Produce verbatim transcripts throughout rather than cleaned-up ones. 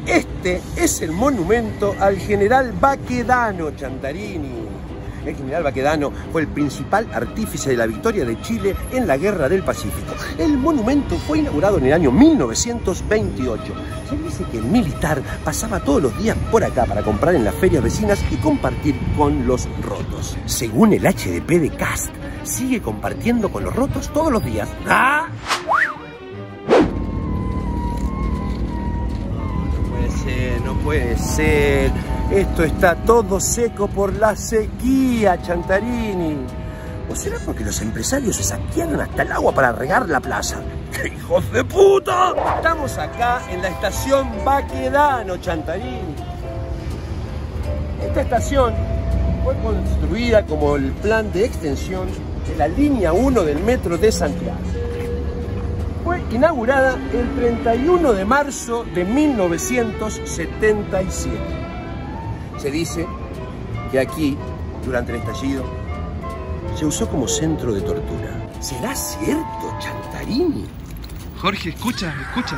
Este es el monumento al general Baquedano Chantarini. El general Baquedano fue el principal artífice de la victoria de Chile en la Guerra del Pacífico. El monumento fue inaugurado en el año mil novecientos veintiocho. Se dice que el militar pasaba todos los días por acá para comprar en las ferias vecinas y compartir con los rotos. Según el H D P de Cast, sigue compartiendo con los rotos todos los días. ¡Ah! No puede ser, esto está todo seco por la sequía, Chantarini. ¿O será porque los empresarios se saquearon hasta el agua para regar la plaza? ¡Qué hijos de puta! Estamos acá en la estación Baquedano, Chantarini. Esta estación fue construida como el plan de extensión de la línea uno del metro de Santiago. Fue inaugurada el treinta y uno de marzo de mil novecientos setenta y siete. Se dice que aquí, durante el estallido, se usó como centro de tortura. ¿Será cierto, Chantarini? Jorge, escucha, escucha.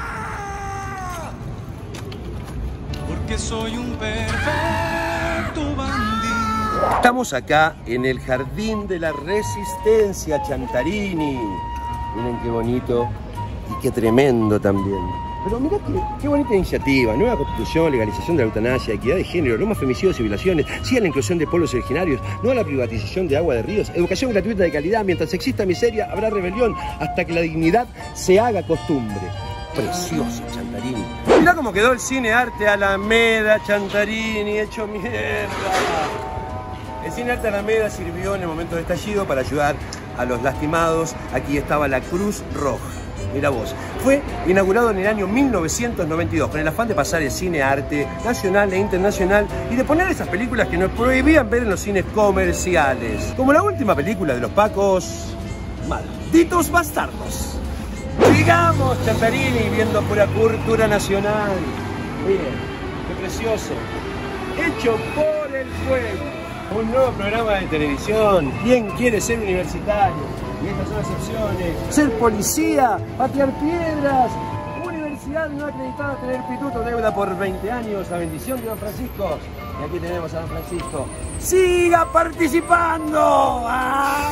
Porque soy un perfecto bandido. Estamos acá en el Jardín de la Resistencia, Chantarini. Miren qué bonito. Y qué tremendo también. Pero mirá qué, qué bonita iniciativa. Nueva constitución, legalización de la eutanasia, equidad de género, no más femicidios y violaciones, sí a la inclusión de pueblos originarios, no a la privatización de agua de ríos, educación gratuita de calidad. Mientras exista miseria, habrá rebelión hasta que la dignidad se haga costumbre. Precioso, Chantarini. Mirá cómo quedó el Cine Arte Alameda, Chantarini, hecho mierda. El Cine Arte Alameda sirvió en el momento del estallido para ayudar a los lastimados. Aquí estaba la Cruz Roja. Mira vos, fue inaugurado en el año mil novecientos noventa y dos con el afán de pasar el cine arte nacional e internacional y de poner esas películas que nos prohibían ver en los cines comerciales. Como la última película de los Pacos, Malditos Bastardos. Sigamos, Chantarini, viendo pura cultura nacional. Miren, qué precioso. Hecho por el pueblo. Un nuevo programa de televisión. ¿Quién quiere ser universitario? Y estas son las opciones: ser policía, patear piedras, universidad no acreditada, tener pituto, deuda por veinte años, la bendición de Don Francisco. Y aquí tenemos a Don Francisco. ¡Siga participando! ¡Ah!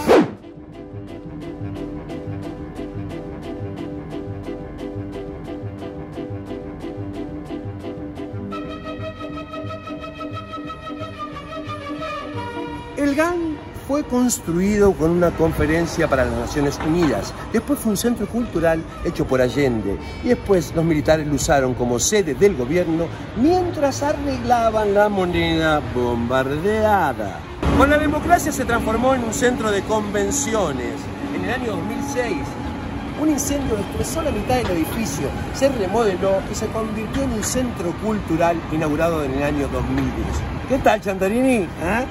El G A N fue construido con una conferencia para las Naciones Unidas. Después fue un centro cultural hecho por Allende. Y después los militares lo usaron como sede del gobierno mientras arreglaban la moneda bombardeada. Con la democracia se transformó en un centro de convenciones. En el año dos mil seis, un incendio destrozó la mitad del edificio, se remodeló y se convirtió en un centro cultural inaugurado en el año dos mil diez. ¿Qué tal, Chantarini? ¿Ah?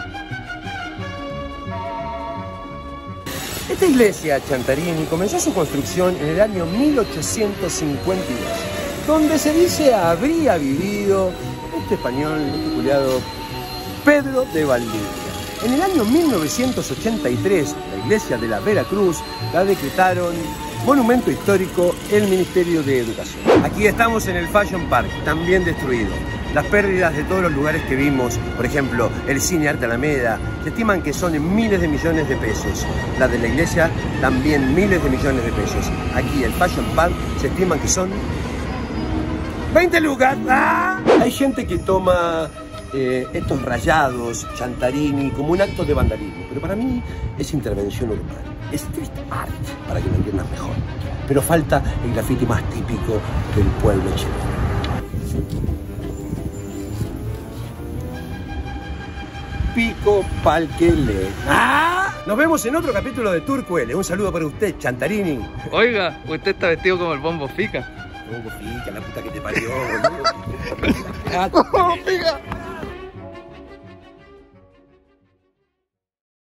Esta iglesia, Chantarini, comenzó su construcción en el año mil ochocientos cincuenta y dos, donde se dice habría vivido este español, este culiado, Pedro de Valdivia. En el año mil novecientos ochenta y tres, la iglesia de la Veracruz la decretaron monumento histórico el Ministerio de Educación. Aquí estamos en el Fashion Park, también destruido. Las pérdidas de todos los lugares que vimos, por ejemplo, el Cine Arte Alameda, se estiman que son en miles de millones de pesos. La de la iglesia, también miles de millones de pesos. Aquí, el Fashion Park, se estiman que son veinte lucas. ¡Ah! Hay gente que toma eh, estos rayados, Chantarini, como un acto de vandalismo. Pero para mí es intervención urbana. Es street art, para que lo entiendan mejor. Pero falta el graffiti más típico del pueblo chileno. Pico pal que le. ¡Ah! Nos vemos en otro capítulo de Turcuele. Un saludo para usted, Chantarini. Oiga, usted está vestido como el Bombo Fica. Bombo Fica, la puta que te parió, boludo. ¡Bombo Fica!